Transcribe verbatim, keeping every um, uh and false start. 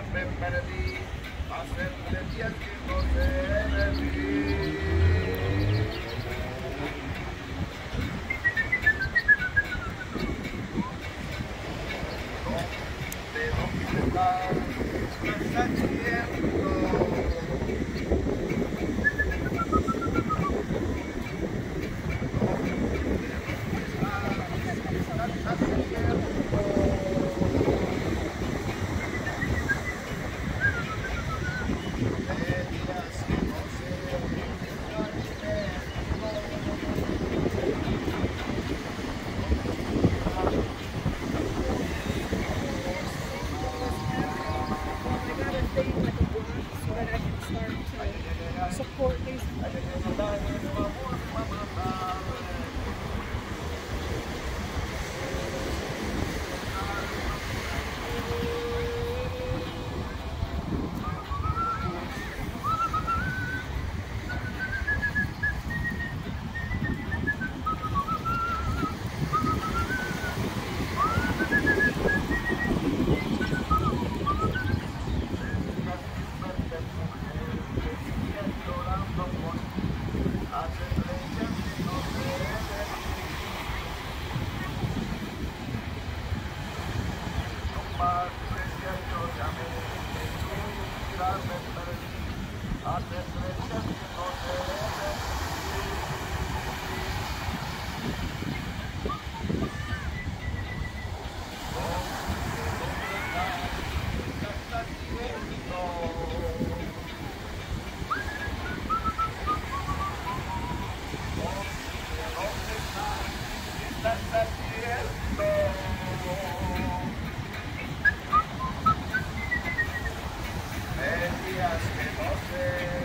me perdí, hace tres días que no sé de ti. ¿Dónde, dónde estás? ¿Qué estás haciendo? Support these. Días que no sé.